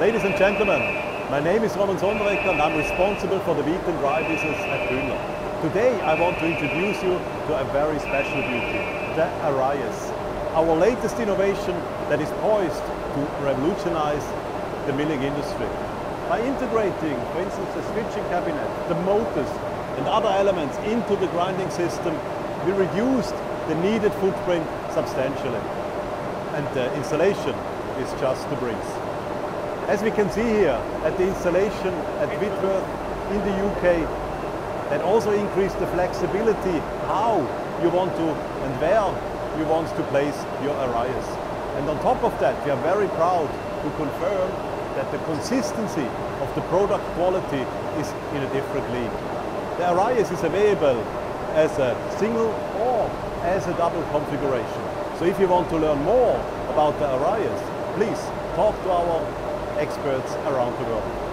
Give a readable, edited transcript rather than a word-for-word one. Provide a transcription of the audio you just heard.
Ladies and gentlemen, my name is Sonderegger and I'm responsible for the wheat and rye business at Bühler. Today I want to introduce you to a very special beauty, the Arrius, our latest innovation that is poised to revolutionize the milling industry. By integrating, for instance, the switching cabinet, the motors and other elements into the grinding system, we reduced the needed footprint substantially. And the installation is just a breeze. As we can see here at the installation at Whitworth in the UK, that also increased the flexibility how you want to and where you want to place your Arrius. And on top of that, we are very proud to confirm that the consistency of the product quality is in a different league. The Arrius is available as a single or as a double configuration. So if you want to learn more about the Arrius, please talk to our experts around the world.